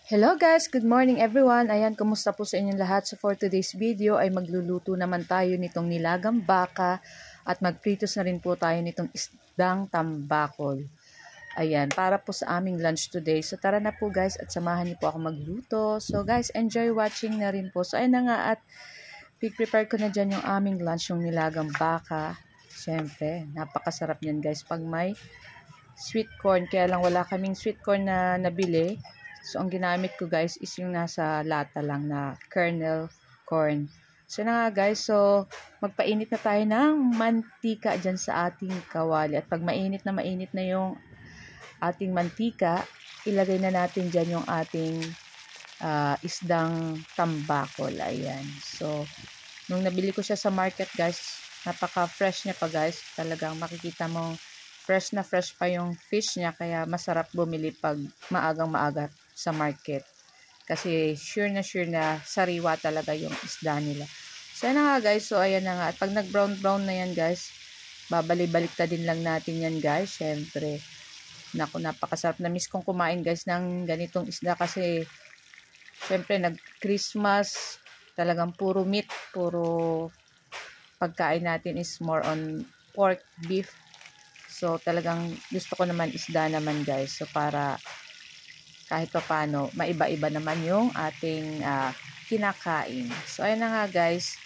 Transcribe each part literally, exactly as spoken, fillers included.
Hello guys! Good morning everyone! Ayan, kumusta po sa inyong lahat? So for today's video ay magluluto naman tayo nitong nilagang baka at magpritos na rin po tayo nitong isdang tambakol. Ayan, para po sa aming lunch today. So tara na po guys at samahan niyo po ako magluto. So guys, enjoy watching na rin po. So ayan na nga at prepare ko na dyan yung aming lunch, yung nilagang baka. Siyempre, napakasarap niyan guys pag may sweet corn. Kaya lang wala kaming sweet corn na nabili. So, ang ginamit ko guys is yung nasa lata lang na kernel corn. So, na nga guys. So, magpainit na tayo ng mantika dyan sa ating kawali. At pag mainit na mainit na yung ating mantika, ilagay na natin dyan yung ating uh, isdang tambakol. Ayan. So, nung nabili ko siya sa market guys, napaka-fresh niya pa guys. Talagang makikita mong fresh na fresh pa yung fish niya. Kaya masarap bumili pag maagang maaga sa market. Kasi sure na sure na sariwa talaga yung isda nila. So, yan na nga guys. So, ayan na nga. At pag nag-brown brown na yan guys, babalik-balik ta din lang natin yan guys. Syempre, naku, napakasarap. Na miss kong kumain guys ng ganitong isda kasi syempre, nag-Christmas, talagang puro meat, puro pagkain natin is more on pork, beef. So, talagang gusto ko naman isda naman guys. So, para kahit pa paano, maiba-iba naman yung ating uh, kinakain. So, ayan na nga guys.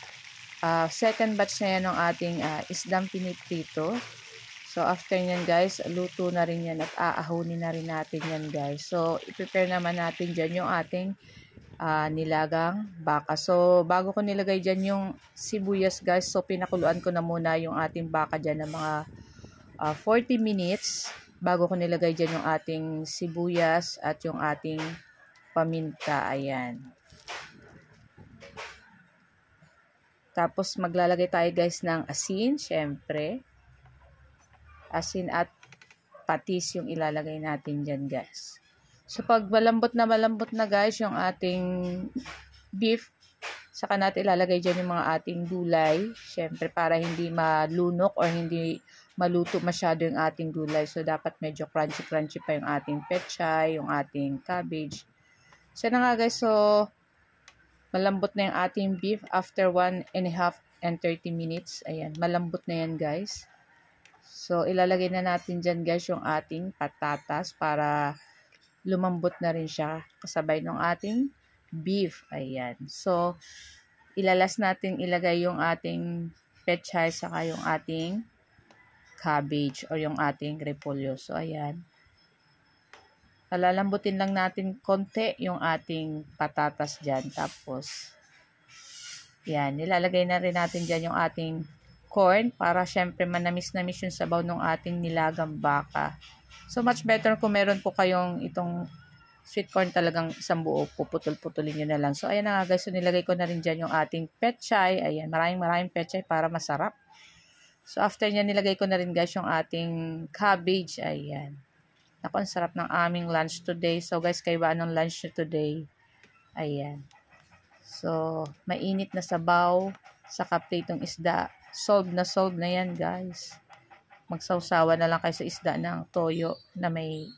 Uh, second batch na yan ng ating uh, isdang piniprito. So, after nyan guys, luto na rin yan at aahunin na rin natin yan guys. So, i-prepare naman natin dyan yung ating uh, nilagang baka. So, bago ko nilagay dyan yung sibuyas guys, so pinakuluan ko na muna yung ating baka dyan ng mga uh, forty minutes. Bago ko nilagay dyan yung ating sibuyas at yung ating paminta. Ayan. Tapos maglalagay tayo guys ng asin, syempre. Asin at patis yung ilalagay natin dyan guys. So pag malambot na malambot na guys yung ating beef, saka natin ilalagay dyan yung mga ating gulay. Syempre para hindi malunok or hindi maluto masyado yung ating gulay. So, dapat medyo crunchy-crunchy pa yung ating pechay, yung ating cabbage. So, na nga guys. So, malambot na yung ating beef after one and a half and thirty minutes. Ayan, malambot na yan guys. So, ilalagay na natin dyan guys yung ating patatas para lumambot na rin siya kasabay ng ating beef. Ayan. So, ilalas natin ilagay yung ating pechay saka yung ating cabbage or yung ating repolyo. So, ayan. Palalambutin lang natin konti yung ating patatas dyan. Tapos, yan. Nilalagay na rin natin dyan yung ating corn para syempre manamis-namis yung sabaw ng ating nilagang baka. So, much better kung meron po kayong itong sweet corn talagang isang buo, puputol-putulin nyo na lang. So, ayan na nga guys. So, nilagay ko na rin dyan yung ating pechay. Ayan. Maraming maraming pechay para masarap. So, after niya, nilagay ko na rin guys yung ating cabbage. Ayan. Naku, ang sarap ng aming lunch today. So, guys, kayo ba anong lunch nyo today? Ayan. So, mainit na sabaw sa kapritong isda. Solve na solve na yan, guys. Magsawsawa na lang kayo sa isda ng toyo na may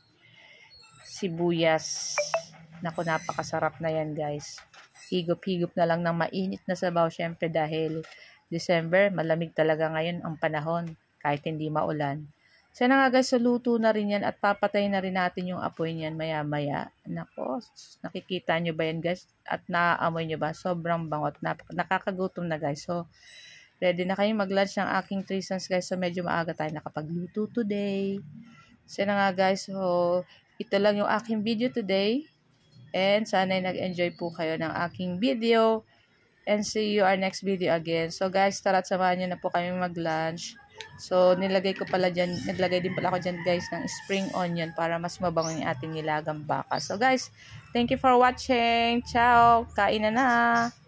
sibuyas. Naku, napakasarap na yan, guys. Higop-higop na lang ng mainit na sabaw, syempre dahil December, malamig talaga ngayon ang panahon, kahit hindi maulan. So na nga guys, so luto na rin yan at papatay na rin natin yung apoy niyan maya-maya. Nako, nakikita nyo ba yan guys? At naaamoy nyo ba? Sobrang bangot. Nakakagutom na guys. So, ready na kayo mag-lunch ng aking three sons guys. So, medyo maaga tayo nakapagluto today. So na nga guys, so ito lang yung aking video today. And sana nag-enjoy po kayo ng aking video. And see you our next video again. So guys, tara at samahan nyo na po kami mag-lunch. So nilagay ko pala dyan, naglagay din pala ako dyan guys ng spring onion para mas mabango yung ating nilagang baka. So guys, thank you for watching. Ciao! Kain na na!